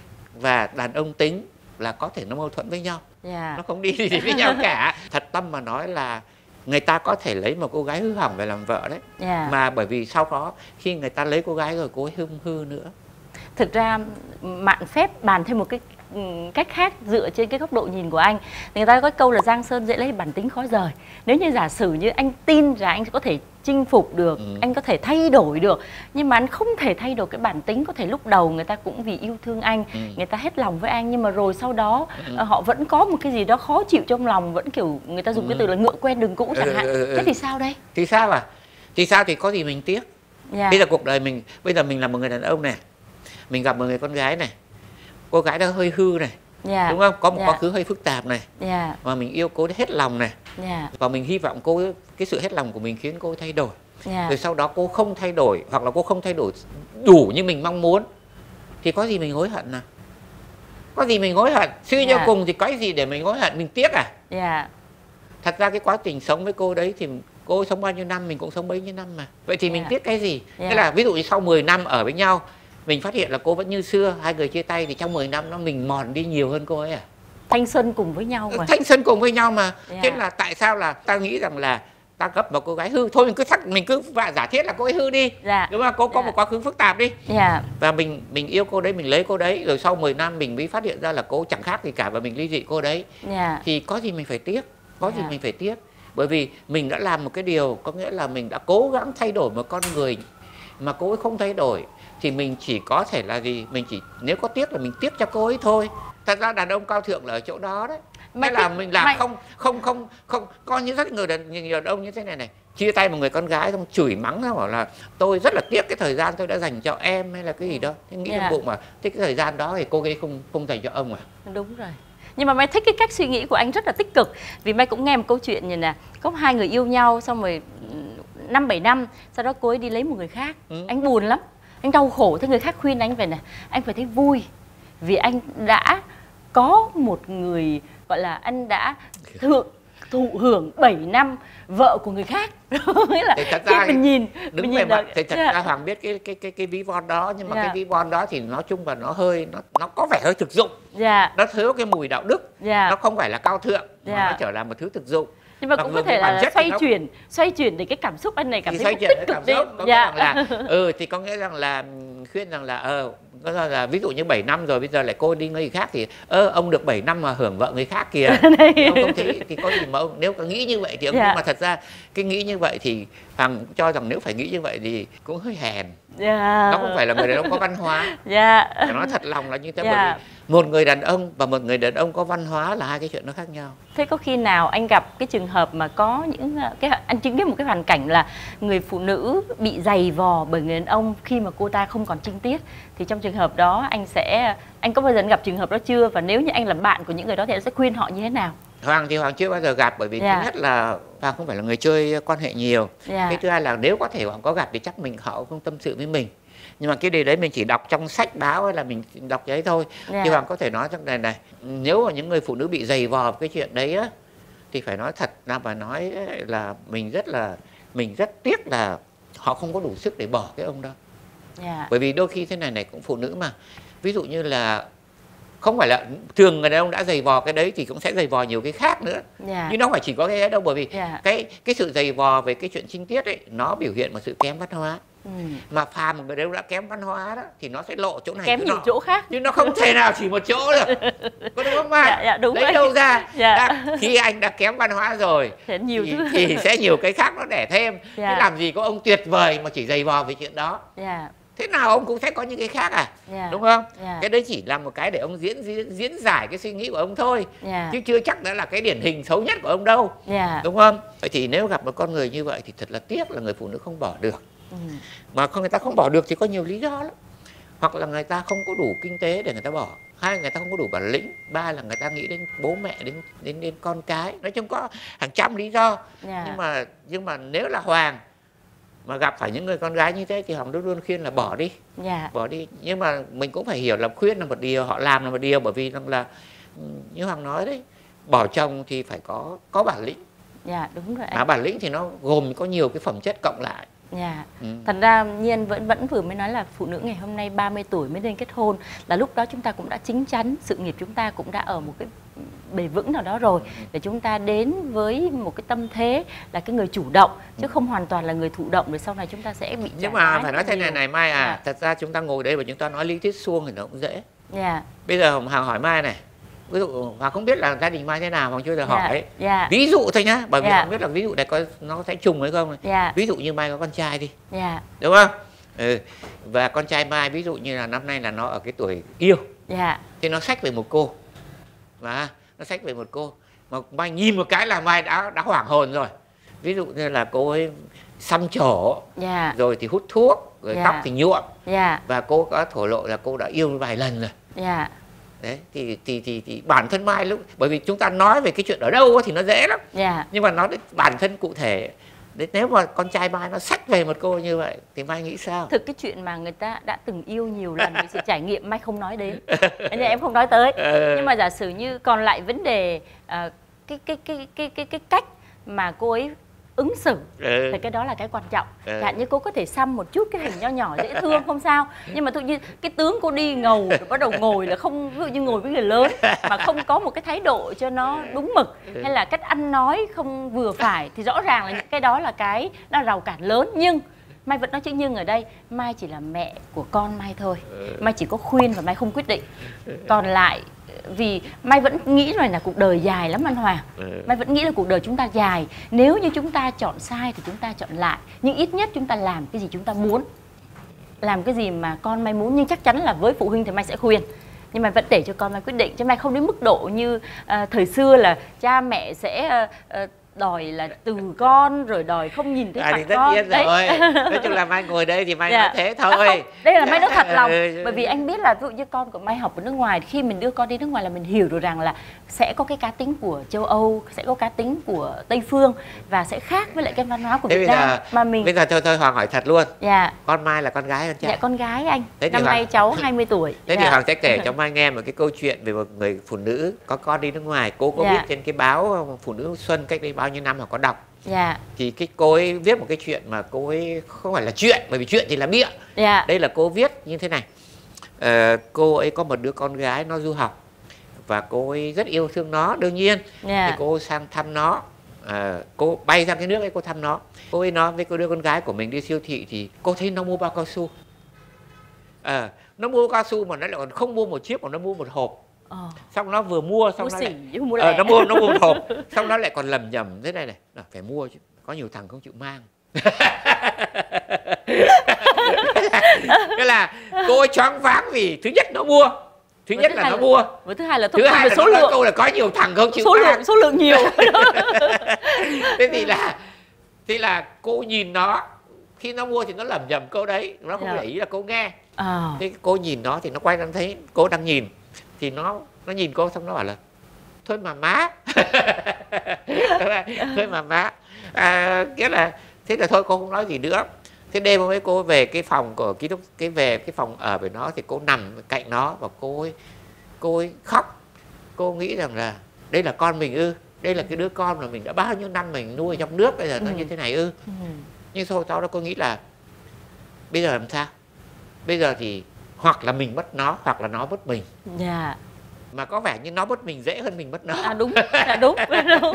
và đàn ông tính là có thể nó mâu thuẫn với nhau. Yeah. Nó không đi gì với nhau cả. Thật tâm mà nói là người ta có thể lấy một cô gái hư hỏng về làm vợ đấy. Yeah. Mà bởi vì sau đó khi người ta lấy cô gái rồi cô ấy hư hư nữa. Thực ra mạn phép bàn thêm một cái cách khác dựa trên cái góc độ nhìn của anh. Người ta có câu là giang sơn dễ lấy, bản tính khó rời. Nếu như giả sử như anh tin rằng anh có thể chinh phục được, ừ. anh có thể thay đổi được, nhưng mà anh không thể thay đổi cái bản tính. Có thể lúc đầu người ta cũng vì yêu thương anh, ừ. người ta hết lòng với anh, nhưng mà rồi sau đó ừ. họ vẫn có một cái gì đó khó chịu trong lòng, vẫn kiểu người ta dùng ừ. cái từ là ngựa quen đường cũ chẳng ừ, hạn. Ừ, ừ. Thế thì sao đây? Thì sao à? Thì sao thì có gì mình tiếc. Yeah. Bây giờ cuộc đời mình, bây giờ mình là một người đàn ông này, mình gặp một người con gái này, cô gái đó hơi hư này, yeah. đúng không? Có một yeah. quá khứ hơi phức tạp này, yeah. mà mình yêu cô hết lòng này, yeah. và mình hy vọng cô cái sự hết lòng của mình khiến cô thay đổi. Yeah. Rồi sau đó cô không thay đổi, hoặc là cô không thay đổi đủ như mình mong muốn, thì có gì mình hối hận nào? Có gì mình hối hận? Suy cho yeah. cùng thì có gì để mình hối hận, mình tiếc à? Yeah. Thật ra cái quá trình sống với cô đấy thì cô sống bao nhiêu năm mình cũng sống bấy nhiêu năm mà. Vậy thì yeah. mình tiếc cái gì? Yeah. Thế là ví dụ như sau mười năm ở với nhau, mình phát hiện là cô vẫn như xưa, hai người chia tay thì trong mười năm nó mình mòn đi nhiều hơn cô ấy à? Thanh xuân cùng với nhau mà. Thanh xuân cùng với nhau mà. Yeah. Thế là tại sao là ta nghĩ rằng là ta gặp một cô gái hư, thôi mình cứ thắc, mình cứ giả thiết là cô ấy hư đi. Yeah. Đúng không? Cô có yeah. một quá khứ phức tạp đi. Yeah. Và mình mình yêu cô đấy, mình lấy cô đấy, rồi sau mười năm mình mới phát hiện ra là cô chẳng khác gì cả và mình ly dị cô đấy. Yeah. Thì có gì mình phải tiếc, có yeah. gì mình phải tiếc. Bởi vì mình đã làm một cái điều, có nghĩa là mình đã cố gắng thay đổi một con người mà cô ấy không thay đổi. Thì mình chỉ có thể là gì? Mình chỉ nếu có tiếc là mình tiếc cho cô ấy thôi. Thật ra đàn ông cao thượng là ở chỗ đó đấy. Hay là mình làm mày... không không không không có những rất người đàn, nhiều đàn ông như thế này này, chia tay một người con gái xong chửi mắng nó bảo là tôi rất là tiếc cái thời gian tôi đã dành cho em hay là cái gì đó. Thế nghĩ yeah. trong bụng mà thế cái thời gian đó thì cô ấy không không dành cho ông à? Đúng rồi. Nhưng mà Mai thích cái cách suy nghĩ của anh rất là tích cực. Vì Mai cũng nghe một câu chuyện như nè, có hai người yêu nhau xong rồi năm bảy năm, sau đó cô ấy đi lấy một người khác. Ừ. Anh buồn lắm, anh đau khổ. Thế người khác khuyên anh về này, anh phải thấy vui vì anh đã có một người gọi là anh đã thượng thụ hưởng bảy năm vợ của người khác. Nghĩa là thật khi ra mình nhìn đứng mình về nhìn mặt là, thì thật yeah. ra Hoàng biết cái cái cái cái ví von đó, nhưng mà Yeah. cái ví von đó thì nói chung là nó hơi nó nó có vẻ hơi thực dụng. Yeah. Nó thiếu cái mùi đạo đức. Yeah. Nó không phải là cao thượng, mà Yeah. nó trở thành một thứ thực dụng. Nhưng mà Mặc cũng dù có thể cái bản là chất xoay thì nó- chuyển xoay chuyển để cái cảm xúc anh này cảm thì thấy xoay cũng chuyển tích cái cực cảm đi. xúc, có nghĩa Dạ. rằng là ừ thì có nghĩa rằng là khuyên rằng là ờ có nghĩa là ví dụ như bảy năm rồi bây giờ lại cô đi người khác thì ơ ông được bảy năm mà hưởng vợ người khác kìa. Ông không thấy thì có gì mà ông nếu có nghĩ như vậy thì ông Dạ. nhưng mà thật ra cái nghĩ như vậy thì Hoàng cho rằng nếu phải nghĩ như vậy thì cũng hơi hèn. Dạ. Nó không phải là người đàn ông có văn hóa. Dạ. Phải nói thật lòng là như thế. Dạ. Bởi vì một người đàn ông và một người đàn ông có văn hóa là hai cái chuyện nó khác nhau. Thế có khi nào anh gặp cái trường hợp mà có những cái anh chứng kiến một cái hoàn cảnh là người phụ nữ bị giày vò bởi người đàn ông khi mà cô ta không còn trinh tiết, thì trong trường hợp đó anh sẽ anh có bao giờ anh gặp trường hợp đó chưa, và nếu như anh là bạn của những người đó thì anh sẽ khuyên họ như thế nào? Hoàng thì Hoàng chưa bao giờ gặp, bởi vì Dạ. thứ nhất là Hoàng không phải là người chơi quan hệ nhiều. Dạ. Cái thứ hai là nếu có thể Hoàng có gặp thì chắc mình họ không tâm sự với mình. Nhưng mà cái điều đấy mình chỉ đọc trong sách báo hay là mình đọc đấy thôi. Dạ. Thì Hoàng có thể nói trong này này, nếu mà những người phụ nữ bị giày vò cái chuyện đấy á, thì phải nói thật ra và nói là mình rất là mình rất tiếc là họ không có đủ sức để bỏ cái ông đó. Dạ. Bởi vì đôi khi thế này này cũng phụ nữ mà, ví dụ như là không phải là thường người đàn ông đã giày vò cái đấy thì cũng sẽ giày vò nhiều cái khác nữa. Dạ. Nhưng nó không phải chỉ có cái đấy đâu, bởi vì Dạ. cái cái sự giày vò về cái chuyện trinh tiết ấy nó biểu hiện một sự kém văn hóa. Ừ. Mà phàm một người đàn ông đã kém văn hóa đó thì nó sẽ lộ chỗ này Kém chỗ nhiều nọ. chỗ khác. Nhưng nó không thể nào chỉ một chỗ được. Có đúng không Mai? Dạ, dạ, đúng lấy vậy. đâu ra? Dạ. Đã, khi anh đã kém văn hóa rồi Sẽ nhiều thì, thứ. thì sẽ nhiều cái khác nó đẻ thêm. Dạ. Thế làm gì có ông tuyệt vời mà chỉ giày vò về chuyện đó. Dạ. Thế nào ông cũng sẽ có những cái khác à? Dạ. Đúng không? Dạ. Cái đấy chỉ là một cái để ông diễn diễn, diễn giải cái suy nghĩ của ông thôi. Dạ. Chứ chưa chắc đã là cái điển hình xấu nhất của ông đâu. Dạ. Đúng không? Vậy thì nếu gặp một con người như vậy thì thật là tiếc là người phụ nữ không bỏ được. Ừ. Mà không, người ta không bỏ được thì có nhiều lý do lắm. Hoặc là người ta không có đủ kinh tế để người ta bỏ, hai là người ta không có đủ bản lĩnh, ba là người ta nghĩ đến bố mẹ, đến đến đến con cái. Nói chung có hàng trăm lý do. Dạ. Nhưng mà nhưng mà nếu là Hoàng mà gặp phải những người con gái như thế thì Hoàng luôn luôn khuyên là bỏ đi. Dạ. Bỏ đi. Nhưng mà mình cũng phải hiểu là khuyên là một điều, họ làm là một điều, bởi vì rằng là như Hoàng nói đấy, bỏ chồng thì phải có có bản lĩnh. Dạ, đúng rồi anh. Mà bản lĩnh thì nó gồm có nhiều cái phẩm chất cộng lại. Dạ. Ừ. Thật ra Nhiên vẫn vẫn vừa mới nói là phụ nữ ngày hôm nay ba mươi tuổi mới nên kết hôn, là lúc đó chúng ta cũng đã chín chắn, sự nghiệp chúng ta cũng đã ở một cái bền vững nào đó rồi, để chúng ta đến với một cái tâm thế là cái người chủ động, chứ không hoàn toàn là người thụ động, rồi sau này chúng ta sẽ bị trả Nhưng mà lãi phải nói thế này nhiều. này Mai à, Dạ. thật ra chúng ta ngồi đây và chúng ta nói lý thuyết suông thì nó cũng dễ. Dạ. Bây giờ Hoàng hỏi Mai này, ví dụ Hoàng không biết là gia đình Mai thế nào, Hoàng chưa được hỏi. Dạ. Ví dụ thôi nhá, bởi vì Dạ. không biết là ví dụ này có nó sẽ trùng hay không. Dạ. Ví dụ như Mai có con trai đi, Dạ. đúng không? Ừ. Và con trai Mai ví dụ như là năm nay là nó ở cái tuổi yêu, Dạ. thì nó xách về một cô, và nó xách về một cô mà Mai nhìn một cái là Mai đã đã hoảng hồn rồi. Ví dụ như là cô ấy xăm trổ, Dạ. rồi thì hút thuốc, rồi Dạ. tóc thì nhuộm, Dạ. và cô có thổ lộ là cô đã yêu vài lần rồi. Dạ. Đấy thì thì thì, thì bản thân Mai lúc, bởi vì chúng ta nói về cái chuyện ở đâu thì nó dễ lắm, Dạ. nhưng mà nói đến bản thân cụ thể, đấy, nếu mà con trai Mai nó xách về một cô như vậy thì Mai nghĩ sao? Thực cái chuyện mà người ta đã từng yêu nhiều lần với sự trải nghiệm Mai không nói đến, nên em không nói tới. Nhưng mà giả sử như còn lại vấn đề à, cái, cái cái cái cái cái cách mà cô ấy ứng xử, Ừ. thì cái đó là cái quan trọng. Ừ. Chẳng như cô có thể xăm một chút cái hình nho nhỏ dễ thương không sao, nhưng mà tự nhiên cái tướng cô đi ngầu rồi bắt đầu ngồi là không, ví dụ như ngồi với người lớn mà không có một cái thái độ cho nó đúng mực, hay là cách ăn nói không vừa phải, thì rõ ràng là những cái đó là cái nó rào cản lớn. Nhưng Mai vẫn nói chữ nhưng ở đây, Mai chỉ là mẹ của con Mai thôi, Mai chỉ có khuyên và Mai không quyết định. Còn lại vì Mai vẫn nghĩ rồi là cuộc đời dài lắm anh Hoàng. Mai vẫn nghĩ là cuộc đời chúng ta dài. Nếu như chúng ta chọn sai thì chúng ta chọn lại, nhưng ít nhất chúng ta làm cái gì chúng ta muốn, làm cái gì mà con Mai muốn. Nhưng chắc chắn là với phụ huynh thì Mai sẽ khuyên, nhưng mà vẫn để cho con Mai quyết định, chứ Mai không đến mức độ như uh, thời xưa là cha mẹ sẽ uh, uh, đòi là từ con rồi đòi không nhìn thấy à, mặt thì tất con nhiên đấy. rồi. Nói chung là Mai ngồi đây thì Mai Dạ. nói thế thôi. À, không, đây là Mai nói thật lòng. Ừ. Bởi vì anh biết là ví dụ như con của Mai học ở nước ngoài, khi mình đưa con đi nước ngoài là mình hiểu được rằng là sẽ có cái cá tính của châu Âu, sẽ có cá tính của Tây phương và sẽ khác với lại cái văn hóa của Thế Việt bây Nam giờ, mà mình. bây giờ thôi thôi Hoàng hỏi thật luôn. Dạ. Con Mai là con gái con trai? Dạ con gái anh. Thế thì Năm Hoàng... nay cháu hai mươi tuổi. Thế Dạ. thì Hoàng sẽ kể cho Mai nghe một cái câu chuyện về một người phụ nữ có con đi nước ngoài. Cô có Dạ. biết trên cái báo Phụ Nữ Xuân cách đây bao nhiêu năm mà có đọc. Dạ. Thì cái cô ấy viết một cái chuyện mà cô ấy không phải là chuyện, bởi vì chuyện thì là bịa. Dạ. Đây là cô viết như thế này. Ờ, cô ấy có một đứa con gái nó du học và cô ấy rất yêu thương nó, đương nhiên. Dạ. Thì cô sang thăm nó. À, cô bay sang cái nước ấy cô thăm nó. Cô ấy nói với cô đứa con gái của mình đi siêu thị thì cô thấy nó mua bao cao su. À, nó mua cao su mà nó lại còn không mua một chiếc mà nó mua một hộp. Ờ. Xong nó vừa mua xong Mua nó xỉ, lại chứ không mua ờ, lẻ. nó mua nó mua một hộp, xong nó lại còn lầm nhầm thế này này, là phải mua chứ, có nhiều thằng không chịu mang. Thế là cô ấy choáng váng vì thứ nhất nó mua, thứ Và nhất thứ là hai nó là- mua, Với thứ hai là thứ hai là số nó nói lượng, câu là có nhiều thằng không chịu số mang. lượng, số lượng nhiều. Thế thì là thì là cô nhìn nó, khi nó mua thì nó lầm nhầm câu đấy, nó không Dạ. để ý là cô nghe. Ờ. Thế cô nhìn nó thì nó quay sang thấy cô đang nhìn, thì nó nó nhìn cô xong nó bảo là thôi mà má. Thôi mà má. À, nghĩa là thế là thôi cô không nói gì nữa. Thế đêm hôm ấy cô về cái phòng của ký túc, cái về cái phòng ở với nó thì cô nằm cạnh nó và cô ấy cô ấy khóc. Cô nghĩ rằng là đây là con mình ư, đây là cái đứa con mà mình đã bao nhiêu năm mình nuôi trong nước, bây giờ nó Ừ. như thế này ư. Ừ. Nhưng sau đó cô nghĩ là bây giờ làm sao? Bây giờ thì hoặc là mình mất nó hoặc là nó mất mình. Dạ. Mà có vẻ như nó mất mình dễ hơn mình mất nó. À đúng, dạ đúng, đúng.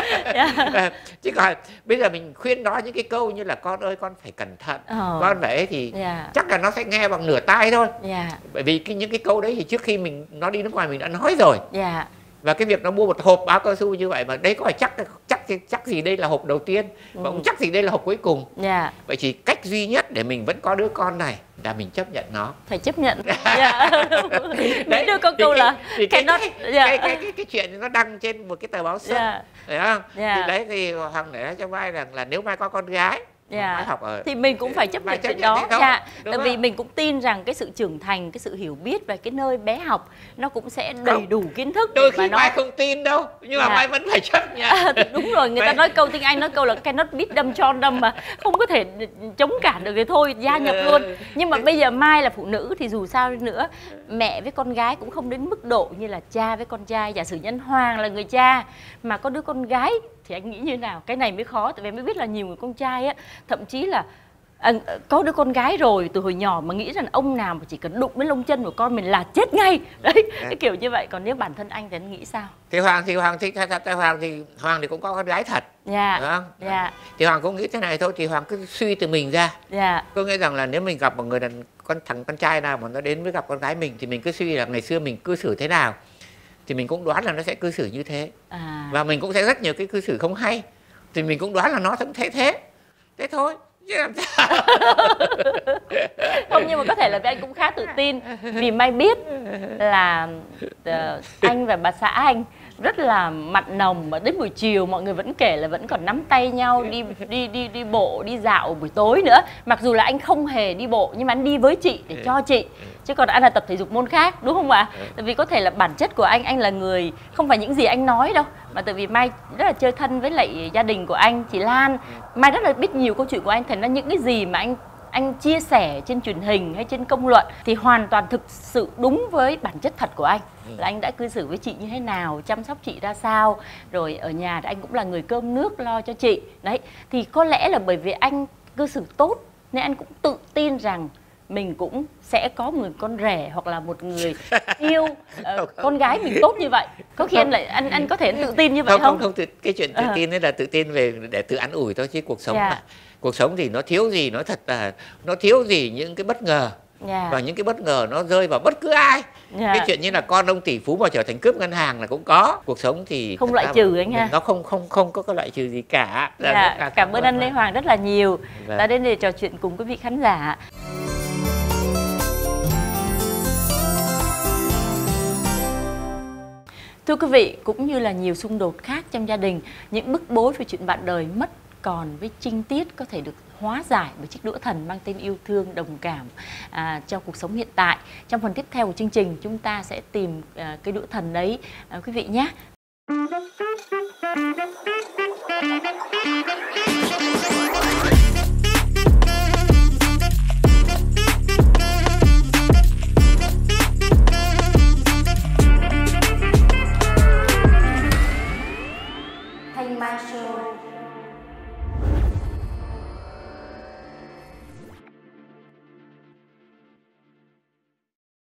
Dạ. Chứ còn bây giờ mình khuyên nó những cái câu như là con ơi con phải cẩn thận, Ờ. con phải thì Dạ. chắc là nó sẽ nghe bằng nửa tai thôi. Dạ. Bởi vì cái, những cái câu đấy thì trước khi mình nó đi nước ngoài mình đã nói rồi. Dạ. Và cái việc nó mua một hộp báo cao su như vậy mà đấy có phải chắc chắc chắc gì đây là hộp đầu tiên và Ừ. cũng chắc gì đây là hộp cuối cùng. Dạ. Vậy thì cách duy nhất để mình vẫn có đứa con này là mình chấp nhận nó. Phải chấp nhận. Dạ. Mỹ đưa có thì câu cái- là thì cái cái, nó cái, dạ. cái, cái, cái, cái chuyện nó đăng trên một cái tờ báo Xuân, Dạ. phải không? Dạ. Thì đấy thì Hoàng để nói cho Mai rằng là nếu Mai có con gái, Dạ. Mai học ở Thì mình cũng phải chấp Mai nhận chấp chuyện nhận đó. thế thôi, Dạ. đúng Tại vì không? mình cũng tin rằng cái sự trưởng thành, cái sự hiểu biết và cái nơi bé học nó cũng sẽ đầy Không. đủ kiến thức để Đôi mà khi nó Mai không tin đâu, nhưng mà Dạ. Mai vẫn phải chấp nhận. À, đúng rồi, người ta Vậy- nói câu tiếng Anh nói câu là cannot beat them John đâm mà không có thể chống cản được thì thôi gia nhập Ừ. luôn. Nhưng mà bây giờ Mai là phụ nữ thì dù sao đi nữa mẹ với con gái cũng không đến mức độ như là cha với con trai. Giả sử nhân Hoàng là người cha mà có đứa con gái thì anh nghĩ như thế nào? Cái này mới khó, tại vì mới biết là nhiều người con trai á thậm chí là à, có đứa con gái rồi từ hồi nhỏ mà nghĩ rằng ông nào mà chỉ cần đụng đến lông chân của con mình là chết ngay đấy, cái kiểu như vậy. Còn nếu bản thân anh thì anh nghĩ sao? Thì Hoàng thì Hoàng thích thật ra Hoàng thì Hoàng thì cũng có con gái thật, Dạ. phải không? Dạ. Thì Hoàng cũng nghĩ thế này thôi, thì Hoàng cứ suy từ mình ra. Dạ. Có nghĩa rằng là nếu mình gặp một người đàn con thằng con trai nào mà nó đến với gặp con gái mình thì mình cứ suy là ngày xưa mình cư xử thế nào thì mình cũng đoán là nó sẽ cư xử như thế. À. Và mình cũng sẽ rất nhiều cái cư xử không hay thì mình cũng đoán là nó cũng thế thế. Thế thôi. Chứ làm sao? Không, nhưng mà có thể là anh cũng khá tự tin vì Mai biết là uh, anh và bà xã anh rất là mặn nồng, mà đến buổi chiều mọi người vẫn kể là vẫn còn nắm tay nhau đi đi đi đi bộ, đi dạo buổi tối nữa. Mặc dù là anh không hề đi bộ nhưng mà anh đi với chị để cho chị, chứ còn anh là tập thể dục môn khác, đúng không ạ? Tại vì có thể là bản chất của anh anh là người không phải những gì anh nói đâu, mà tại vì Mai rất là chơi thân với lại gia đình của anh, chị Lan. Mai rất là biết nhiều câu chuyện của anh, thành ra những cái gì mà anh anh chia sẻ trên truyền hình hay trên công luận thì hoàn toàn thực sự đúng với bản chất thật của anh, là anh đã cư xử với chị như thế nào, chăm sóc chị ra sao, rồi ở nhà thì anh cũng là người cơm nước lo cho chị đấy. Thì có lẽ là bởi vì anh cư xử tốt nên anh cũng tự tin rằng mình cũng sẽ có một người con rể hoặc là một người yêu uh, con gái mình tốt như vậy. Có khi anh lại anh anh có thể tự tin như vậy Không không? không không tự, cái chuyện tự Ờ. tin đấy là tự tin về để tự an ủi thôi, chứ cuộc sống Dạ. mà cuộc sống thì nó thiếu gì, nói thật là nó thiếu gì những cái bất ngờ. Dạ. Và những cái bất ngờ nó rơi vào bất cứ ai. Dạ. Cái chuyện như là con ông tỷ phú mà trở thành cướp ngân hàng là cũng có. Cuộc sống thì Không thật loại ra trừ anh ha. nó không không không có cái loại trừ gì cả. Là rất Dạ, là cảm ơn anh Lê Hoàng rất là nhiều Vâng. đã đến để trò chuyện cùng quý vị khán giả. Thưa Thưa quý vị, cũng như là nhiều xung đột khác trong gia đình, những bức bối về chuyện bạn đời mất còn với trinh tiết có thể được hóa giải bởi chiếc đũa thần mang tên yêu thương, đồng cảm à, cho cuộc sống hiện tại. Trong phần tiếp theo của chương trình, chúng ta sẽ tìm à, cái đũa thần đấy à, quý vị nhé.